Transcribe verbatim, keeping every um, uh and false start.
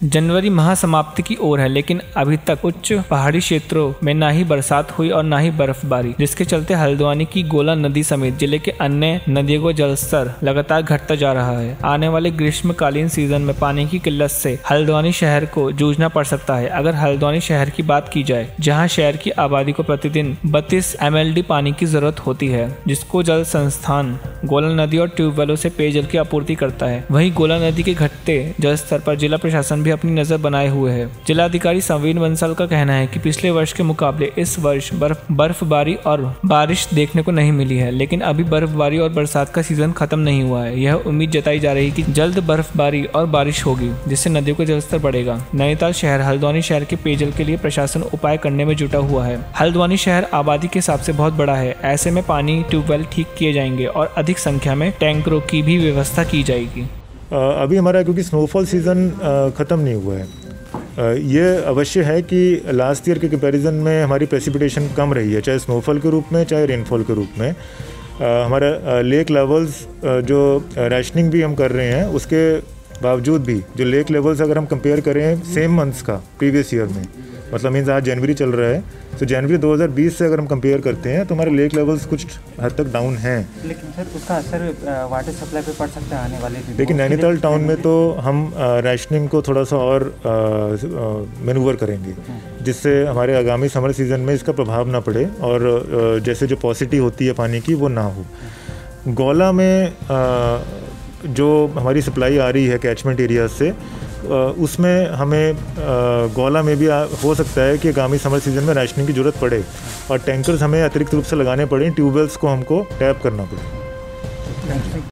जनवरी माह समाप्ति की ओर है, लेकिन अभी तक उच्च पहाड़ी क्षेत्रों में ना ही बरसात हुई और ना ही बर्फबारी, जिसके चलते हल्द्वानी की गोला नदी समेत जिले के अन्य नदियों का जलस्तर लगातार घटता जा रहा है। आने वाले ग्रीष्मकालीन सीजन में पानी की किल्लत से हल्द्वानी शहर को जूझना पड़ सकता है। अगर हल्द्वानी शहर की बात की जाए, जहां शहर की आबादी को प्रतिदिन बत्तीस एम एल डी पानी की जरूरत होती है, जिसको जल संस्थान गोला नदी और ट्यूबवेलों से पेयजल की आपूर्ति करता है, वहीं गोला नदी के घटते जल स्तर पर जिला प्रशासन भी अपनी नजर बनाए हुए है। जिलाधिकारी संवीन बंसल का कहना है कि पिछले वर्ष के मुकाबले इस वर्ष बर्फ बर्फबारी और बारिश देखने को नहीं मिली है, लेकिन अभी बर्फबारी और बरसात का सीजन खत्म नहीं हुआ है। यह उम्मीद जताई जा रही है कि जल्द बर्फबारी और बारिश होगी, जिससे नदियों का जलस्तर बढ़ेगा। नैनीताल शहर हल्द्वानी शहर के पेयजल के लिए प्रशासन उपाय करने में जुटा हुआ है। हल्द्वानी शहर आबादी के हिसाब से बहुत बड़ा है, ऐसे में पानी ट्यूबवेल ठीक किए जाएंगे और अधिक संख्या में टैंकरों की भी व्यवस्था की जाएगी। अभी हमारा क्योंकि स्नोफॉल सीज़न ख़त्म नहीं हुआ है, ये अवश्य है कि लास्ट ईयर के कंपैरिजन में हमारी प्रेसिपिटेशन कम रही है, चाहे स्नोफॉल के रूप में चाहे रेनफॉल के रूप में। हमारा लेक लेवल्स जो रैशनिंग भी हम कर रहे हैं, उसके बावजूद भी जो लेक लेवल्स अगर हम कंपेयर करें सेम मंथ्स का प्रीवियस ईयर में, मतलब मीन्स आज जनवरी चल रहा है, तो जनवरी दो हज़ार बीस से अगर हम कंपेयर करते हैं तो हमारे लेक लेवल्स कुछ हद तक डाउन हैं। लेकिन सर उसका असर वाटर सप्लाई पे पड़ सकता है आने वाले दिनों। लेकिन नैनीताल टाउन में तो हम रैशनिंग को थोड़ा सा और मैनूवर करेंगे, जिससे हमारे आगामी समर सीज़न में इसका प्रभाव ना पड़े और जैसे जो पॉसिटी होती है पानी की वो ना हो। गोला में जो हमारी सप्लाई आ रही है कैचमेंट एरिया से, उसमें हमें गोला में भी हो सकता है कि आगामी समर सीजन में रैशनिंग की ज़रूरत पड़े और टैंकर्स हमें अतिरिक्त रूप से लगाने पड़े, ट्यूबवेल्स को हमको टैप करना पड़े।